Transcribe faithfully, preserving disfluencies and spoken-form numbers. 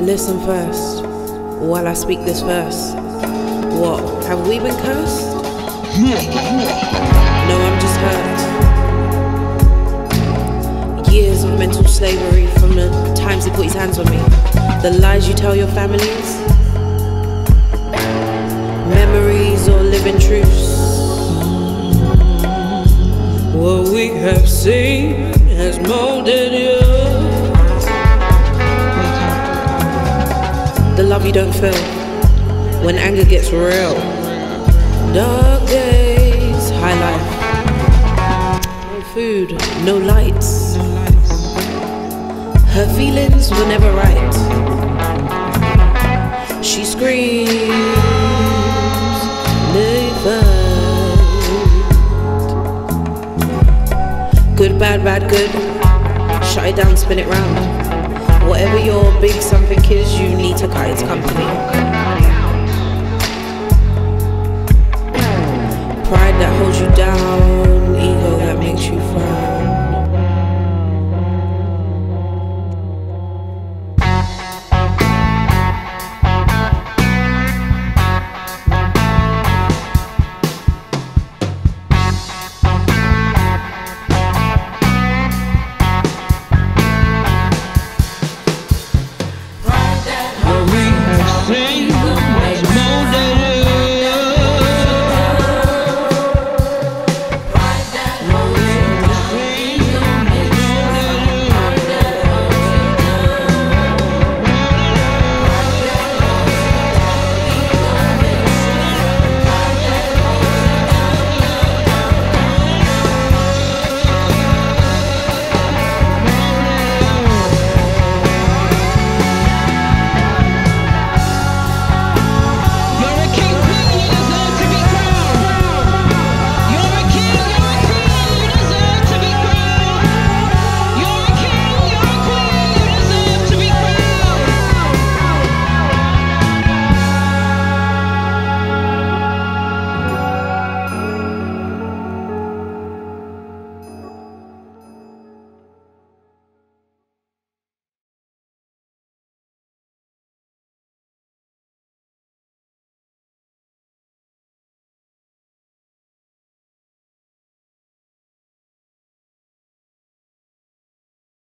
Listen first, while I speak this verse. What, have we been cursed? No, I'm just hurt. Years of mental slavery from the times he put his hands on me. The lies you tell your families. Memories or living truths. What we have seen has molded you. The love you don't feel when anger gets real. Dark days, high life. No food, no lights. Her feelings were never right. She screams, never. Good, bad, bad, good. Shut it down, spin it round. Whatever your big something is, you need to cut its company. Pride that holds you down, ego that makes you frown.